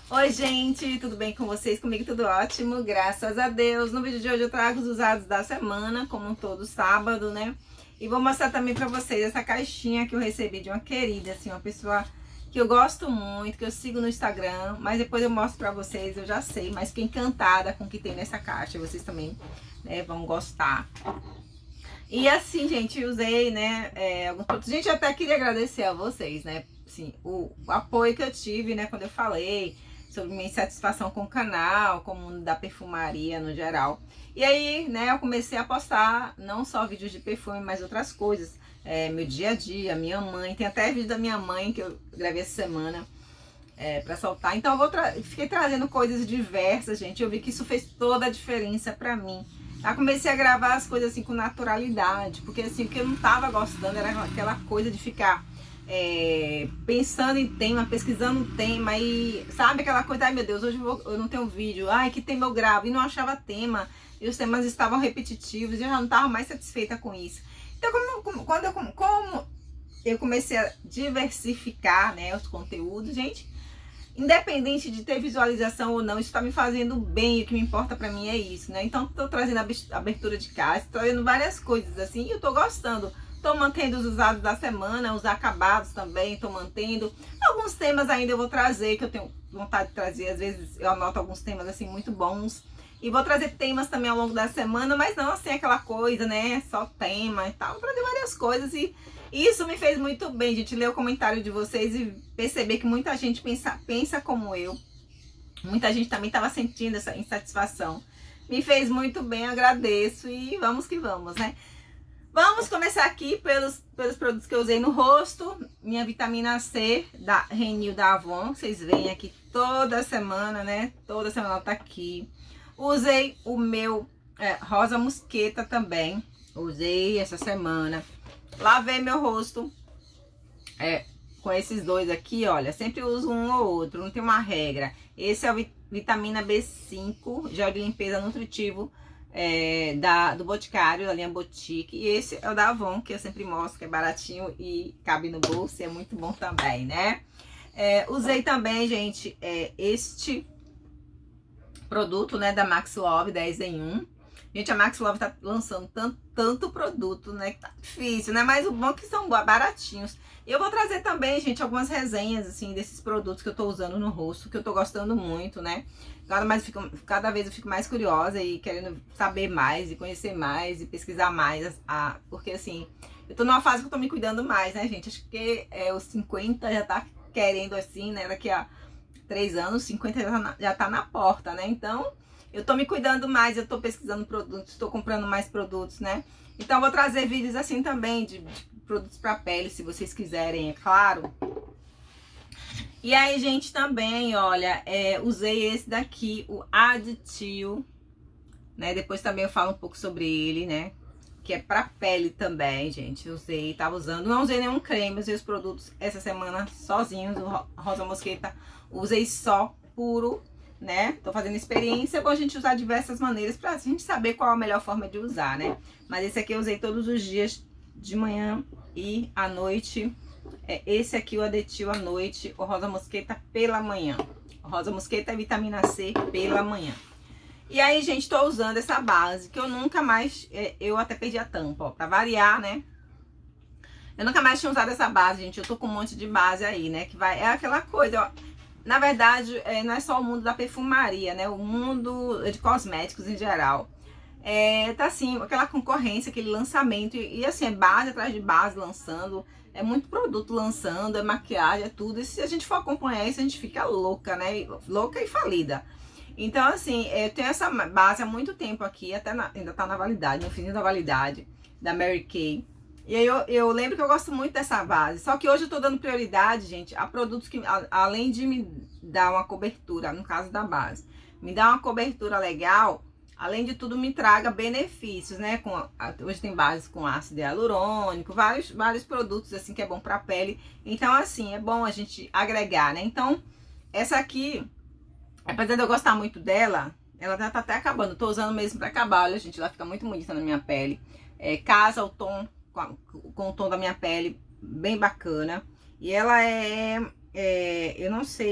Oi gente, tudo bem com vocês? Comigo tudo ótimo, graças a Deus. No vídeo de hoje eu trago os usados da semana, como todo sábado, né? E vou mostrar também pra vocês essa caixinha que eu recebi de uma querida, assim, uma pessoa que eu gosto muito, que eu sigo no Instagram. Mas depois eu mostro pra vocês, eu já sei, mas fiquei encantada com o que tem nessa caixa. Vocês também, né, vão gostar. E assim, gente, usei, né, alguns produtos. Gente, eu até queria agradecer a vocês, né, assim, o apoio que eu tive, né, quando eu falei sobre minha insatisfação com o canal, com o mundo da perfumaria no geral. E aí, né, eu comecei a postar não só vídeos de perfume, mas outras coisas. Meu dia a dia, minha mãe, tem até vídeo da minha mãe que eu gravei essa semana pra soltar. Então eu fiquei trazendo coisas diversas, gente. Eu vi que isso fez toda a diferença pra mim. Eu comecei a gravar as coisas assim com naturalidade, porque assim, o que eu não tava gostando era aquela coisa de ficar pensando em tema, pesquisando um tema e sabe aquela coisa, ai meu Deus, hoje eu não tenho vídeo, ai que tema eu gravo, e não achava tema, e os temas estavam repetitivos, e eu já não estava mais satisfeita com isso. Então como eu comecei a diversificar, né, os conteúdos, gente, independente de ter visualização ou não, isso tá me fazendo bem, o que me importa pra mim é isso, né? Então tô trazendo abertura de caixa, tô trazendo várias coisas assim, e eu tô gostando. Tô mantendo os usados da semana, os acabados também, tô mantendo. Alguns temas ainda eu vou trazer, que eu tenho vontade de trazer, às vezes eu anoto alguns temas assim muito bons. E vou trazer temas também ao longo da semana, mas não assim aquela coisa, né? Só tema e tal. Vou trazer várias coisas e isso me fez muito bem, gente, ler o comentário de vocês e perceber que muita gente pensa como eu. Muita gente também estava sentindo essa insatisfação. Me fez muito bem, agradeço e vamos que vamos, né? Vamos começar aqui pelos produtos que eu usei no rosto. Minha vitamina C da Renew da Avon. Vocês veem aqui toda semana, né? Toda semana ela tá aqui. Usei o meu Rosa Mosqueta também. Usei essa semana. Lavei meu rosto com esses dois aqui, olha. Sempre uso um ou outro, não tem uma regra. Esse é o vitamina B5, gel de limpeza nutritivo. Do Boticário, da linha Boutique. E esse é o da Avon, que eu sempre mostro, que é baratinho e cabe no bolso, e é muito bom também, né? Usei também, gente, este produto, né, da Max Love, 10 em 1. Gente, a Max Love tá lançando tanto produto, né, que tá difícil, né? Mas o bom é que são baratinhos. E eu vou trazer também, gente, algumas resenhas, assim, desses produtos que eu tô usando no rosto, que eu tô gostando muito, né? Cada vez eu fico mais curiosa e querendo saber mais e conhecer mais e pesquisar mais, porque assim, eu tô numa fase que eu tô me cuidando mais, né, gente? Acho que os 50 já tá querendo assim, né? Daqui a 3 anos, 50 já tá na porta, né? Então, eu tô me cuidando mais, eu tô pesquisando produtos, tô comprando mais produtos, né? Então, eu vou trazer vídeos assim também de produtos pra pele, se vocês quiserem, é claro. E aí, gente, também, olha, usei esse daqui, o Adtil, né? Depois também eu falo um pouco sobre ele, né? Que é pra pele também, gente. Usei, tava usando. Não usei nenhum creme, usei os produtos essa semana sozinhos, o Rosa Mosqueta. Usei só puro, né? Tô fazendo experiência, é bom a gente usar diversas maneiras pra gente saber qual a melhor forma de usar, né? Mas esse aqui eu usei todos os dias, de manhã e à noite. Esse aqui, o Adtil à noite, o Rosa Mosqueta pela manhã. O Rosa Mosqueta é vitamina C pela manhã. E aí, gente, tô usando essa base, que eu nunca mais, eu até perdi a tampa, ó, pra variar, né? Eu nunca mais tinha usado essa base, gente, eu tô com um monte de base aí, né? Que é aquela coisa, ó. Na verdade, não é só o mundo da perfumaria, né? O mundo de cosméticos em geral. Tá assim, aquela concorrência, aquele lançamento, e assim, é base atrás de base lançando, é muito produto lançando, é maquiagem, é tudo. E se a gente for acompanhar isso, a gente fica louca, né? Louca e falida. Então, assim, eu tenho essa base há muito tempo aqui, ainda tá na validade, no fim da validade, da Mary Kay. E aí eu lembro que eu gosto muito dessa base. Só que hoje eu tô dando prioridade, gente, a produtos que, além de me dar uma cobertura, no caso da base, me dar uma cobertura legal, além de tudo me traga benefícios, né? Hoje tem bases com ácido hialurônico, vários produtos assim que é bom pra pele. Então, assim, é bom a gente agregar, né? Então, essa aqui, apesar de eu gostar muito dela, ela já tá até acabando. Tô usando mesmo pra acabar, olha, gente, ela fica muito bonita na minha pele. Casa o tom com o tom da minha pele, bem bacana. E ela eu não sei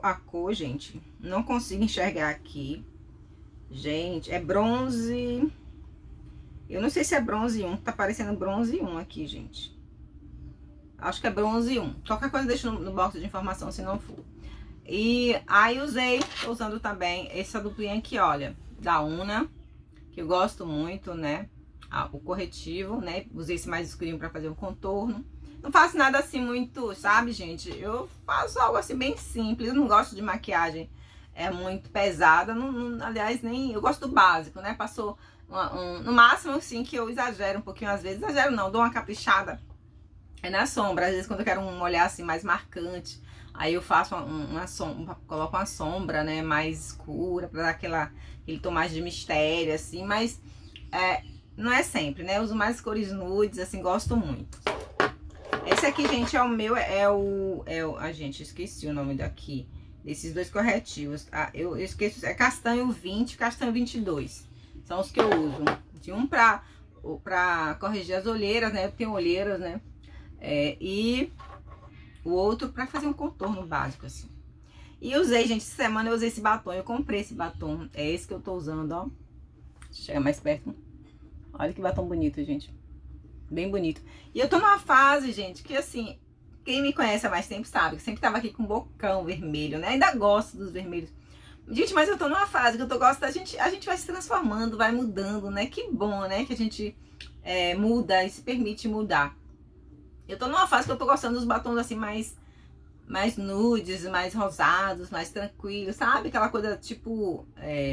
a cor, gente. Não consigo enxergar aqui. Gente, é bronze. Eu não sei se é bronze 1. Tá parecendo bronze 1 aqui, gente. Acho que é bronze 1. Qualquer coisa deixa no box de informação se não for. E aí usei, tô usando também essa duplinha aqui, olha, da Una, que eu gosto muito, né? O corretivo, né? Usei esse mais escurinho pra fazer um contorno. Não faço nada assim muito, sabe, gente? Eu faço algo assim bem simples. Eu não gosto de maquiagem muito pesada. Aliás, nem... Eu gosto do básico, né? Passou no máximo, assim, que eu exagero um pouquinho às vezes. Exagero não, dou uma caprichada na sombra. Às vezes quando eu quero um olhar assim mais marcante, aí eu faço uma sombra, coloco uma sombra, né? Mais escura, pra dar aquele tom mais de mistério, assim. Mas não é sempre, né? Eu uso mais cores nudes, assim, gosto muito. Esse aqui, gente, é o meu, gente, esqueci o nome daqui, desses dois corretivos. Eu esqueço, é castanho 20 e castanho 22. São os que eu uso. De um pra corrigir as olheiras, né? Eu tenho olheiras, né? E o outro pra fazer um contorno básico, assim. E usei, gente, essa semana eu usei esse batom. Eu comprei esse batom, é esse que eu tô usando, ó. Deixa eu chegar mais perto. Olha que batom bonito, gente. Bem bonito. E eu tô numa fase, gente, que assim, quem me conhece há mais tempo sabe que sempre tava aqui com um bocão vermelho, né? Ainda gosto dos vermelhos. Gente, mas eu tô numa fase que eu tô gostando, a gente vai se transformando, vai mudando, né? Que bom, né? Que a gente muda e se permite mudar. Eu tô numa fase que eu tô gostando dos batons assim mais nudes, mais rosados, mais tranquilos, sabe? Aquela coisa tipo,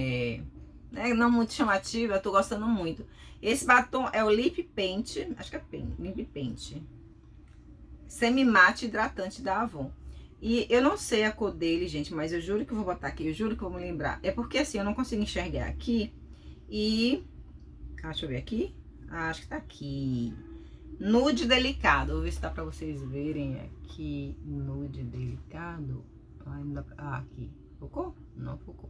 né? Não muito chamativa, eu tô gostando muito. Esse batom é o Lip Paint, acho que é Lip Paint, Semi Mate Hidratante da Avon. E eu não sei a cor dele, gente, mas eu juro que eu vou botar aqui, eu juro que eu vou me lembrar. É porque assim, eu não consigo enxergar aqui e... deixa eu ver aqui. Acho que tá aqui. Nude Delicado, vou ver se dá pra vocês verem aqui. Nude Delicado. Ai, não dá pra... aqui. Focou? Não focou.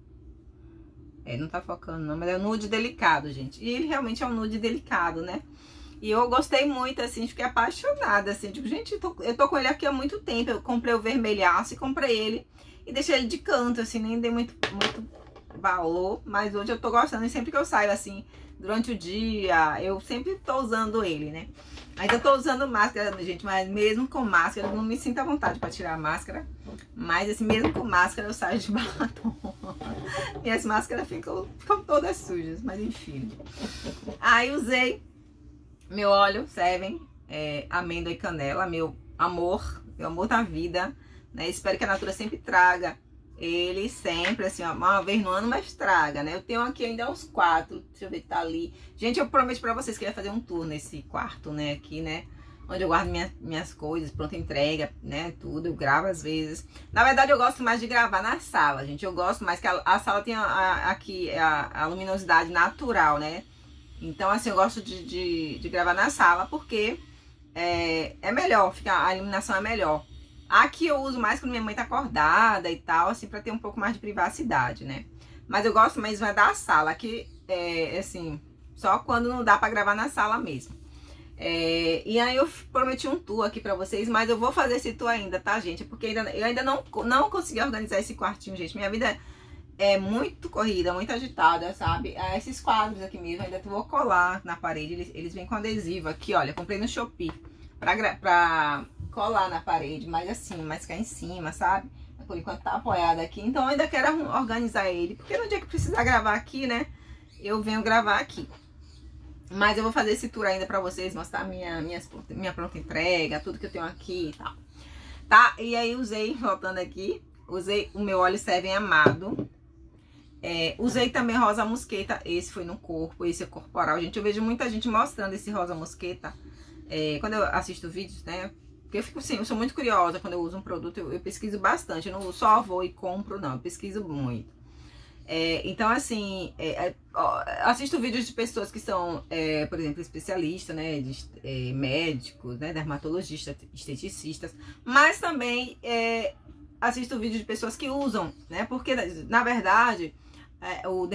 Não tá focando não, mas é um nude delicado, gente. E ele realmente é um nude delicado, né? E eu gostei muito, assim, fiquei apaixonada, assim. Digo, gente, eu tô com ele aqui há muito tempo. Eu comprei o vermelhaço e comprei ele e deixei ele de canto, assim, nem dei muito valor. Mas hoje eu tô gostando e sempre que eu saio, assim, durante o dia, eu sempre tô usando ele, né? Mas eu tô usando máscara, gente, mas mesmo com máscara, eu não me sinto à vontade pra tirar a máscara. Mas, assim, mesmo com máscara, eu saio de batom. Minhas máscaras ficam todas sujas, mas enfim. Aí usei meu óleo Seven, amêndoa e canela, meu amor da vida, né? Espero que a Natura sempre traga ele sempre, assim, uma vez no ano, mas traga, né? Eu tenho aqui ainda uns 4, deixa eu ver que tá ali. Gente, eu prometo pra vocês que eu ia fazer um tour nesse quarto, né? Aqui, né? Onde eu guardo minhas coisas, pronta entrega, né? Tudo, eu gravo às vezes. Na verdade, eu gosto mais de gravar na sala, gente. Eu gosto mais que a sala tem aqui a luminosidade natural, né? Então, assim, eu gosto de gravar na sala porque é melhor, a iluminação é melhor. Aqui eu uso mais quando minha mãe tá acordada e tal, assim, pra ter um pouco mais de privacidade, né? Mas eu gosto mesmo da sala, aqui assim, só quando não dá pra gravar na sala mesmo. E aí eu prometi um tour aqui pra vocês, mas eu vou fazer esse tour ainda, tá, gente? Porque eu ainda não consegui organizar esse quartinho, gente. Minha vida é muito corrida, muito agitada, sabe? Esses quadros aqui mesmo, ainda vou colar na parede, eles vêm com adesivo aqui, olha, comprei no Shopee pra colar na parede, mas assim, mais cá em cima, sabe? Por enquanto tá apoiado aqui, então eu ainda quero organizar ele, porque no dia que precisar gravar aqui, né, eu venho gravar aqui. Mas eu vou fazer esse tour ainda pra vocês, mostrar minha pronta entrega, tudo que eu tenho aqui e tal. Tá? E aí voltando aqui, usei o meu óleo Seven amado. Usei também rosa mosqueta, esse foi no corpo, esse é corporal. Gente, eu vejo muita gente mostrando esse rosa mosqueta quando eu assisto vídeos, né? Porque eu fico assim, eu sou muito curiosa quando eu uso um produto, eu pesquiso bastante. Eu não só vou e compro, não, eu pesquiso muito. Então, assim, assisto vídeos de pessoas que são, por exemplo, especialistas, né, médicos, né, dermatologistas, esteticistas, mas também assisto vídeos de pessoas que usam, né, porque, na verdade, o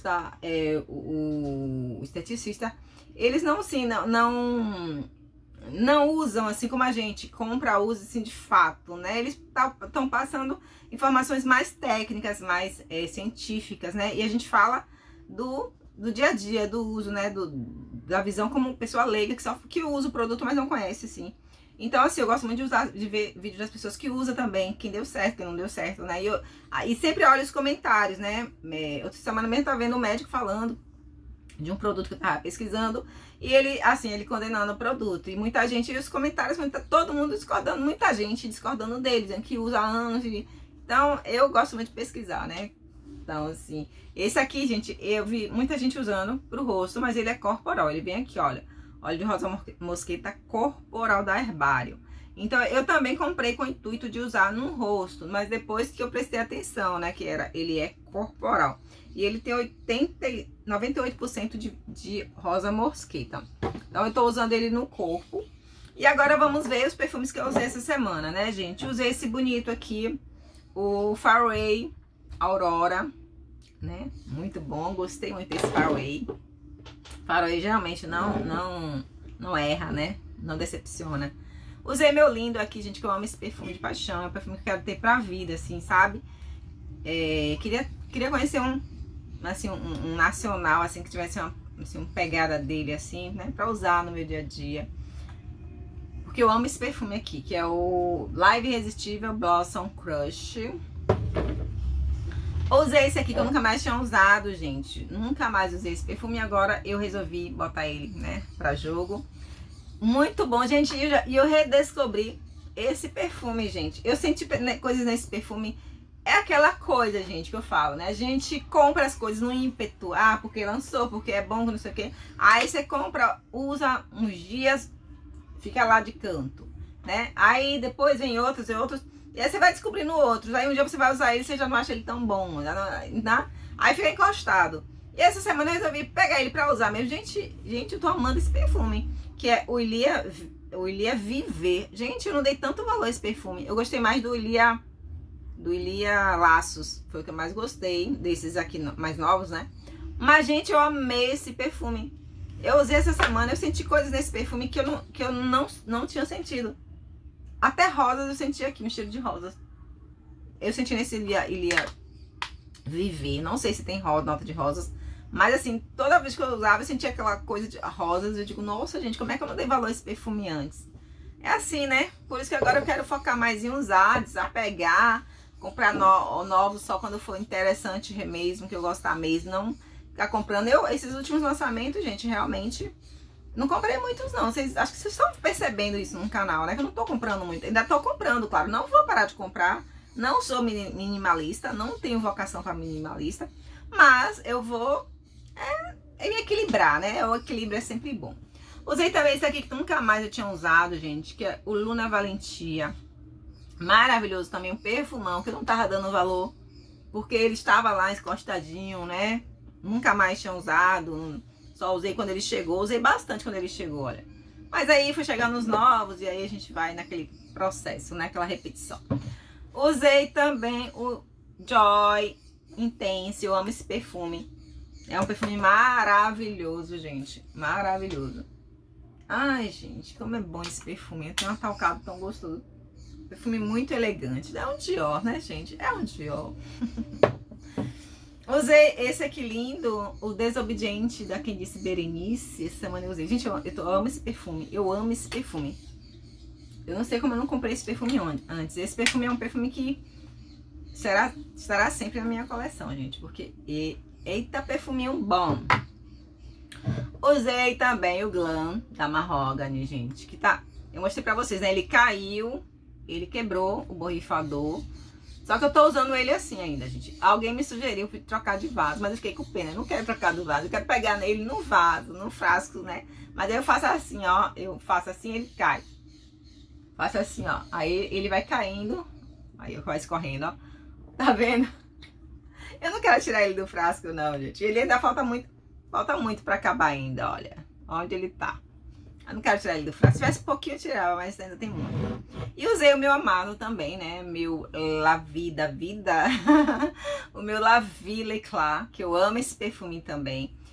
dermatologista, o esteticista, eles não, assim, não usam assim como a gente compra, usa assim de fato, né? Eles estão passando informações mais técnicas, mais científicas, né? E a gente fala do dia a dia, do uso, né? Da visão como pessoa leiga que usa o produto, mas não conhece, assim. Então, assim, eu gosto muito de ver vídeos das pessoas que usam também, quem deu certo, quem não deu certo, né? E sempre olho os comentários, né? Outra semana mesmo tá vendo um médico falando de um produto que eu tava pesquisando, e ele, assim, ele condenando o produto, e muita gente, e os comentários, todo mundo discordando, muita gente discordando dele, dizendo que usa há anos, então eu gosto muito de pesquisar, né? Então, assim, esse aqui, gente, eu vi muita gente usando pro rosto, mas ele é corporal, ele vem aqui, olha, óleo de rosa mosqueta corporal da Herbário. Então, eu também comprei com o intuito de usar no rosto, mas depois que eu prestei atenção, né, ele é corporal. E ele tem 98% de rosa mosqueta. Então, eu tô usando ele no corpo. E agora vamos ver os perfumes que eu usei essa semana, né, gente? Usei esse bonito aqui, o Faraway Aurora, né? Muito bom, gostei muito desse Faraway. Faraway geralmente não erra, né? Não decepciona. Usei meu lindo aqui, gente, que eu amo esse perfume de paixão. É um perfume que eu quero ter pra vida, assim, sabe? Queria conhecer um nacional, assim, que tivesse uma pegada dele, assim, né? Pra usar no meu dia a dia. Porque eu amo esse perfume aqui, que é o Live Irresistível Blossom Crush. Usei esse aqui que eu nunca mais tinha usado, gente. Nunca mais usei esse perfume e agora eu resolvi botar ele, né, pra jogo. Muito bom, gente. E eu redescobri esse perfume, gente. Eu senti coisas nesse perfume. É aquela coisa, gente, que eu falo, né? A gente compra as coisas no ímpeto. Ah, porque lançou, porque é bom, não sei o quê. Aí você compra, usa uns dias, fica lá de canto, né? Aí depois vem outros e outros. E aí você vai descobrindo outros. Aí um dia você vai usar ele e você já não acha ele tão bom, né? Aí fica encostado. E essa semana eu resolvi pegar ele pra usar mesmo. Gente, eu tô amando esse perfume, que é o Ilia Viver. Gente, eu não dei tanto valor a esse perfume. Eu gostei mais do Ilia Laços. Foi o que eu mais gostei, desses aqui mais novos, né? Mas, gente, eu amei esse perfume. Eu usei essa semana, eu senti coisas nesse perfume que eu não tinha sentido. Até rosas eu senti aqui, um cheiro de rosas. Eu senti nesse Ilia Viver. Não sei se tem nota de rosas. Mas assim, toda vez que eu usava, eu sentia aquela coisa de rosas. Eu digo, nossa, gente, como é que eu não dei valor a esse perfume antes? É assim, né? Por isso que agora eu quero focar mais em usar, desapegar. Comprar novos só quando for interessante mesmo, que eu gostar mesmo. Não ficar comprando. Esses últimos lançamentos, gente, realmente... Não comprei muitos, não. Acho que vocês estão percebendo isso no canal, né? Que eu não tô comprando muito. Ainda tô comprando, claro. Não vou parar de comprar. Não sou minimalista. Não tenho vocação para minimalista. Mas eu vou me equilibrar, né? O equilíbrio é sempre bom. Usei também esse aqui que nunca mais eu tinha usado, gente. Que é o Luna Valentia. Maravilhoso também. Um perfumão que eu não tava dando valor. Porque ele estava lá encostadinho, né? Nunca mais tinha usado. Só usei quando ele chegou, usei bastante quando ele chegou, olha. Mas aí foi chegando os novos e aí a gente vai naquele processo, né? Aquela repetição. Usei também o Joy Intense, eu amo esse perfume. É um perfume maravilhoso, gente. Maravilhoso. Ai, gente, como é bom esse perfume. Eu tenho um atalcado tão gostoso. Perfume muito elegante. É um Dior, né, gente? É um Dior. Usei esse aqui lindo, o Desobediente, da Quem Disse Berenice. Essa semana eu usei. Gente, eu amo esse perfume. Eu amo esse perfume. Eu não sei como eu não comprei esse perfume antes. Esse perfume é um perfume que estará sempre na minha coleção, gente. Porque, eita, perfuminho bom. Usei também o Glam, da Mahogany, gente. Que tá... Eu mostrei pra vocês, né? Ele caiu, ele quebrou o borrifador. Só que eu tô usando ele assim ainda, gente. Alguém me sugeriu trocar de vaso, mas eu fiquei com pena. Eu não quero trocar do vaso, eu quero pegar nele no vaso, no frasco, né? Mas aí eu faço assim, ó. Eu faço assim, ele cai. Faço assim, ó. Aí ele vai caindo. Aí vai escorrendo, ó. Tá vendo? Eu não quero tirar ele do frasco, não, gente. Ele ainda falta muito pra acabar ainda, olha. Onde ele tá. Eu não quero tirar ele do frasco. Se tivesse um pouquinho eu tirava, mas ainda tem muito. E usei o meu amado também, né? Meu La Vida. O meu La Vie L'Eclat, que eu amo esse perfume também.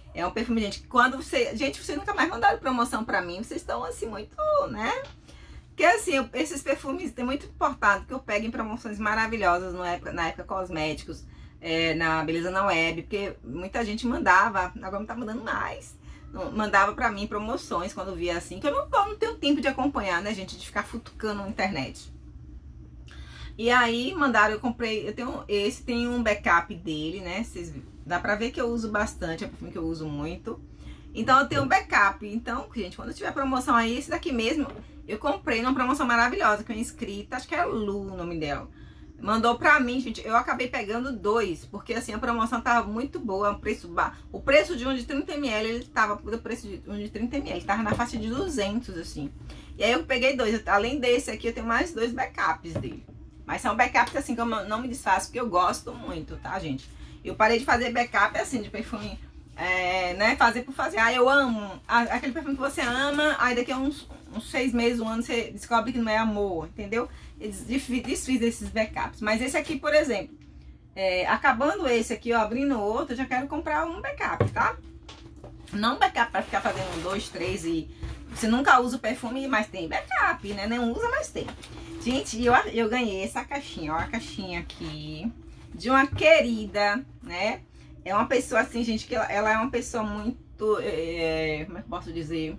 É um perfume, gente, que quando você... Gente, vocês nunca mais mandaram promoção pra mim. Vocês estão, assim, muito, né? Porque, assim, esses perfumes tem muito importado que eu pego em promoções maravilhosas na época cosméticos, na Beleza na Web. Porque muita gente mandava, agora não tá mandando mais. Mandava pra mim promoções quando via assim. Que eu não tenho tempo de acompanhar, né, gente? De ficar futucando na internet. E aí mandaram, eu comprei, tem um backup dele, né? Vocês, dá pra ver que eu uso bastante, é um perfume que eu uso muito. Então eu tenho um backup. Então, gente, quando tiver promoção aí, esse daqui mesmo, eu comprei numa promoção maravilhosa, que é inscrita, acho que é Lu o nome dela. Mandou pra mim, gente, eu acabei pegando 2, porque assim, a promoção tava muito boa, o preço de um de 30ml, ele tava, o preço de um de 30ml, tava na faixa de 200, assim. E aí eu peguei 2, além desse aqui, eu tenho mais 2 backups dele. Mas são backups assim que eu não me desfaço, porque eu gosto muito, tá, gente? Eu parei de fazer backup assim, de perfume, né? Fazer por fazer. Ah, eu amo aquele perfume que você ama, aí daqui a uns 6 meses, um ano, você descobre que não é amor, entendeu? Eu desfiz esses backups. Mas esse aqui, por exemplo, acabando esse aqui, ó, abrindo outro, eu já quero comprar um backup, tá? Não backup pra ficar fazendo 2, 3 e... Você nunca usa o perfume, mas tem backup, né? Não usa, mas tem. Gente, eu ganhei essa caixinha, ó, a caixinha aqui, de uma querida, né? É uma pessoa assim, gente, que ela é uma pessoa muito, como é que eu posso dizer?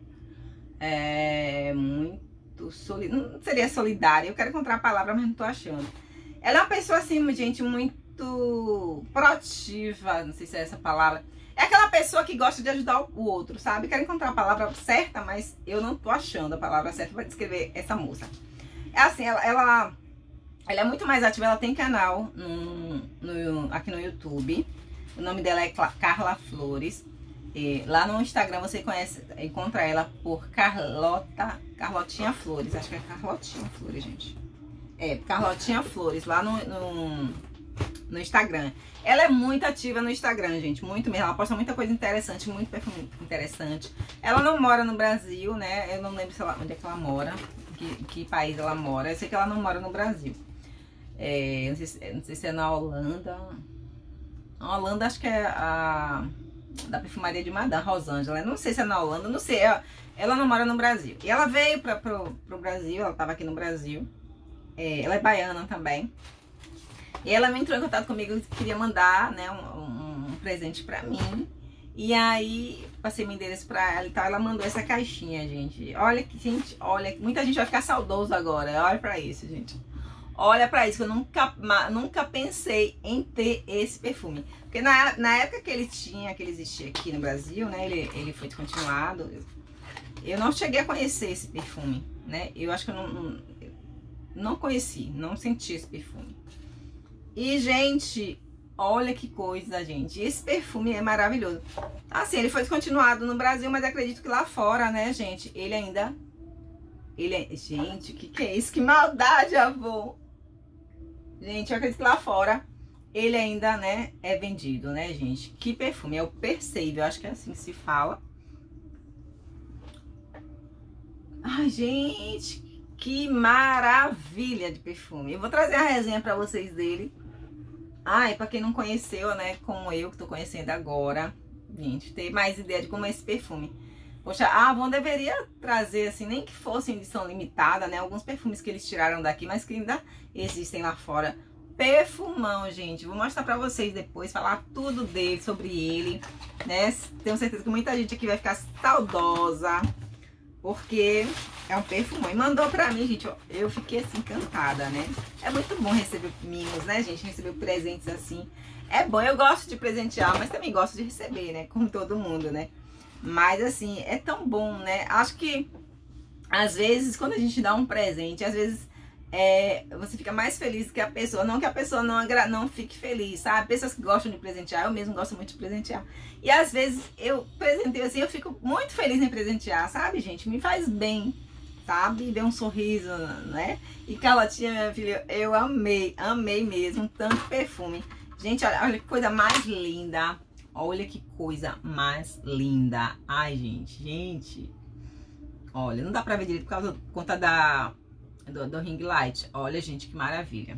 Muito não seria solidária, eu quero encontrar a palavra, mas não tô achando. Ela é uma pessoa assim, gente, muito proativa, não sei se é essa palavra. É aquela pessoa que gosta de ajudar o outro, sabe? Quero encontrar a palavra certa, mas eu não tô achando a palavra certa para descrever essa moça. É assim, ela é muito mais ativa, ela tem canal aqui no YouTube. O nome dela é Carla Flores. Lá no Instagram você encontra ela por Carlotinha Flores. Acho que é Carlotinha Flores, gente. Carlotinha Flores, lá no Instagram. Ela é muito ativa no Instagram, gente, muito mesmo. Ela posta muita coisa interessante, muito perfume interessante. Ela não mora no Brasil, né? Eu não lembro onde é que ela mora, que país ela mora. Eu sei que ela não mora no Brasil. Não sei se é na Holanda. Na Holanda acho que é da perfumaria de Madame Rosângela. Eu não sei se é na Holanda, não sei. Ela não mora no Brasil. E ela veio pro Brasil, ela tava aqui no Brasil. Ela é baiana também. E ela me entrou em contato comigo, queria mandar, né, um presente pra mim. E aí, passei meu endereço pra ela e tal, ela mandou essa caixinha, gente. Olha que, gente, olha, muita gente vai ficar saudoso agora, olha pra isso, gente. Olha pra isso, que eu nunca pensei em ter esse perfume. Porque na época que ele existia aqui no Brasil, né, ele foi descontinuado, eu não cheguei a conhecer esse perfume, né. Eu acho que eu não conheci, não senti esse perfume. E, gente, olha que coisa, gente. Esse perfume é maravilhoso. Assim, ele foi descontinuado no Brasil, mas acredito que lá fora, né, gente, gente, o que é isso? Que maldade, avô! Gente, eu acredito que lá fora ele ainda, né, é vendido, né, gente? Que perfume? É o Perceive, eu acho que é assim que se fala. Ai, gente, que maravilha de perfume. Eu vou trazer a resenha pra vocês dele. Ai, pra quem não conheceu, né, como eu que tô conhecendo agora, gente, ter mais ideia de como é esse perfume. Poxa, a Avon deveria trazer, assim, nem que fosse em edição limitada, né, alguns perfumes que eles tiraram daqui, mas que ainda existem lá fora. Perfumão, gente, vou mostrar pra vocês depois, falar tudo dele, sobre ele, né, tenho certeza que muita gente aqui vai ficar saudosa, porque é um perfumão. E mandou pra mim, gente, eu fiquei assim, encantada, né? É muito bom receber mimos, né, gente? Receber presentes assim. É bom, eu gosto de presentear, mas também gosto de receber, né? Como todo mundo, né? Mas assim, é tão bom, né? Acho que, às vezes, quando a gente dá um presente, às vezes você fica mais feliz que a pessoa. Não que a pessoa não fique feliz, sabe? Pessoas que gostam de presentear, eu mesmo gosto muito de presentear. E às vezes eu presenteio assim, eu fico muito feliz em presentear, sabe, gente? Me faz bem, sabe? Ver um sorriso, né? E Carlotinha, minha filha, eu amei mesmo, tanto perfume. Gente, olha que coisa mais linda. Olha que coisa mais linda. Ai, gente. Olha, não dá pra ver direito por conta do ring light. Olha, gente, que maravilha.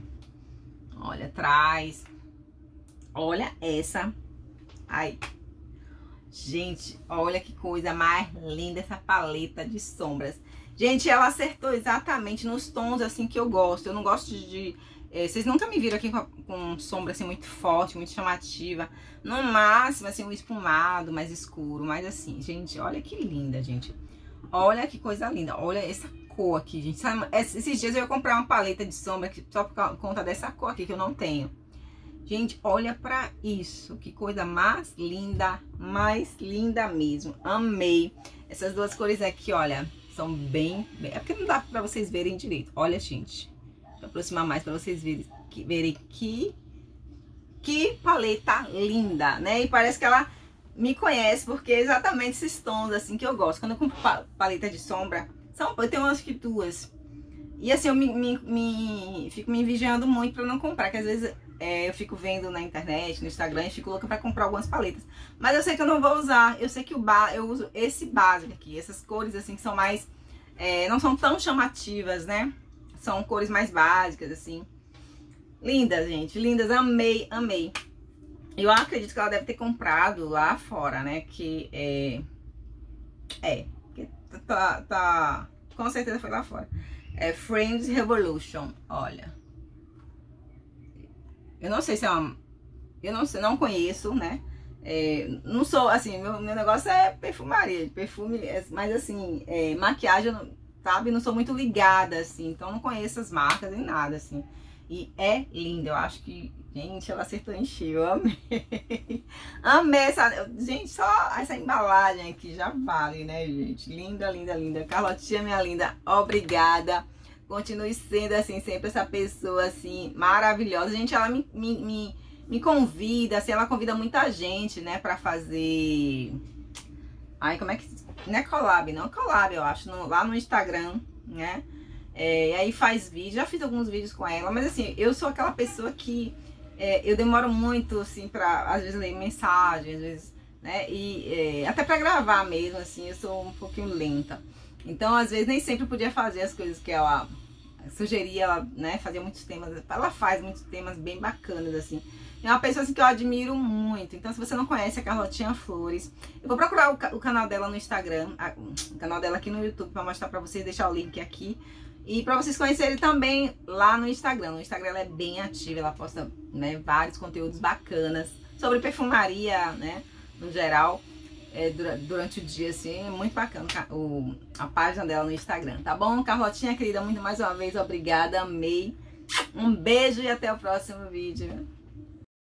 Olha atrás. Olha essa. Ai. Gente, olha que coisa mais linda essa paleta de sombras. Gente, ela acertou exatamente nos tons assim que eu gosto. Eu não gosto vocês nunca me viram aqui com sombra assim muito forte, muito chamativa. No máximo, assim, um espumado mais escuro. Mas assim, gente, olha que linda, gente. Olha que coisa linda. Olha essa cor aqui, gente. Sabe, esses dias eu ia comprar uma paleta de sombra só por conta dessa cor aqui que eu não tenho. Gente, olha pra isso. Que coisa mais linda mesmo. Amei. Essas duas cores aqui, olha, são bem... É porque não dá pra vocês verem direito. Olha, gente. Vou aproximar mais pra vocês verem que paleta linda, né? E parece que ela me conhece, porque é exatamente esses tons assim que eu gosto. Quando eu compro paleta de sombra, eu tenho acho que duas. E assim, eu fico me vigiando muito pra não comprar, que às vezes eu fico vendo na internet, no Instagram, e fico louca pra comprar algumas paletas. Mas eu sei que eu não vou usar, eu sei que eu uso esse básico aqui, essas cores assim que são mais, não são tão chamativas, né? São cores mais básicas, assim. Lindas, gente, lindas, amei, amei. Eu acredito que ela deve ter comprado lá fora, né? Que com certeza foi lá fora. É Friends Revolution, olha. Eu não sei se é uma... Eu não sei, não conheço, né? Não sou, assim, meu negócio é perfumaria, perfume, mas assim, maquiagem, sabe? Não sou muito ligada, assim, então não conheço as marcas nem nada, assim. E é linda, eu acho que, gente, ela acertou em cheio, eu amei. Amei essa, gente, só essa embalagem aqui já vale, né, gente? Linda, linda, linda. Carlotinha, minha linda, obrigada. Continue sendo, assim, sempre essa pessoa, assim, maravilhosa. Gente, ela me convida, assim, ela convida muita gente, né, pra fazer... Ai, como é que... Não é collab, não. Collab, eu acho, lá no Instagram, né? E aí faz vídeo, já fiz alguns vídeos com ela, mas assim, eu sou aquela pessoa que eu demoro muito, assim, pra, às vezes, ler mensagem, às vezes, né? E até pra gravar mesmo, assim, eu sou um pouquinho lenta. Então, às vezes, nem sempre podia fazer as coisas que ela sugeria, ela, né, fazia muitos temas, ela faz muitos temas bem bacanas, assim. É uma pessoa assim, que eu admiro muito. Então, se você não conhece a Carlotinha Flores, eu vou procurar o canal dela no Instagram, o canal dela aqui no YouTube, pra mostrar pra vocês, deixar o link aqui. E pra vocês conhecerem também lá no Instagram. No Instagram ela é bem ativa, ela posta, né, vários conteúdos bacanas sobre perfumaria, né, no geral. Durante o dia, assim, é muito bacana a página dela no Instagram, tá bom? Carlotinha, querida, muito mais uma vez, obrigada, amei. Um beijo e até o próximo vídeo.